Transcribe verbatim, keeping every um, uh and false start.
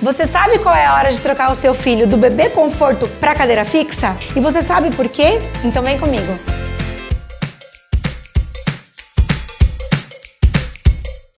Você sabe qual é a hora de trocar o seu filho do bebê conforto para cadeira fixa? E você sabe por quê? Então vem comigo!